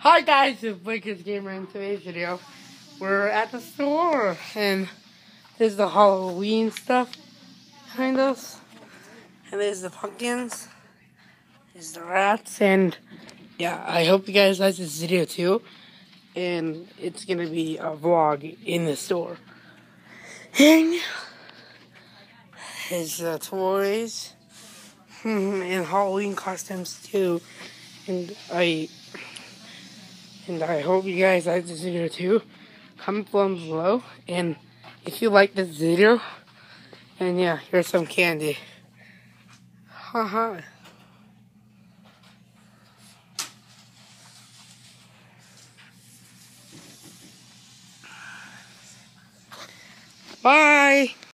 Hi guys, it's Lakers Gamer. In today's video, we're at the store, and there's the Halloween stuff behind us, and there's the pumpkins, there's the rats, and yeah, I hope you guys like this video too, and it's gonna be a vlog in the store. And there's toys, and Halloween costumes too, and I hope you guys like this video too. Comment down below, and if you like this video, and yeah, here's some candy. Haha. Bye.